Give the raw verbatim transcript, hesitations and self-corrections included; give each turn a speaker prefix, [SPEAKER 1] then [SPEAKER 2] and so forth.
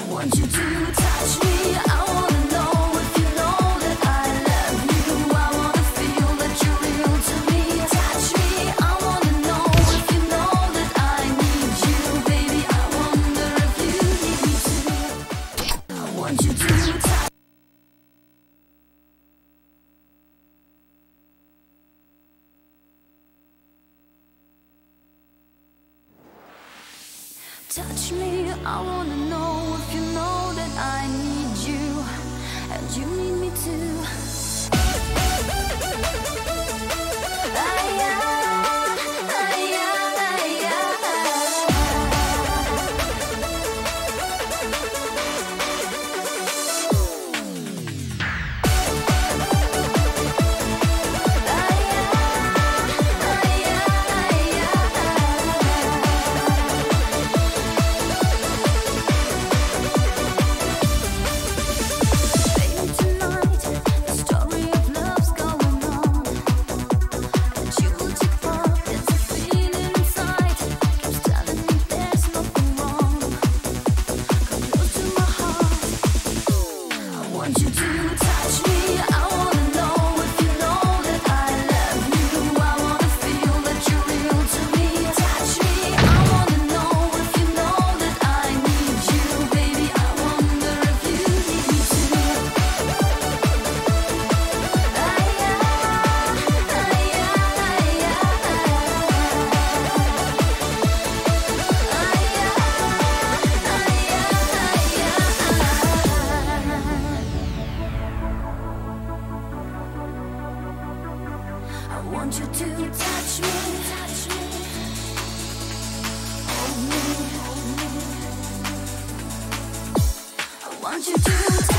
[SPEAKER 1] want you to touch me. I wanna know if you know that I love you. I wanna feel that you're real to me. Touch me. I wanna know if you know that I need you, baby. I wonder if you need me too. I want you to touch. Touch me, I wanna know if you know that I need you, and you need me too. I want you to touch me, touch me, hold me, hold me. I want you to touch me.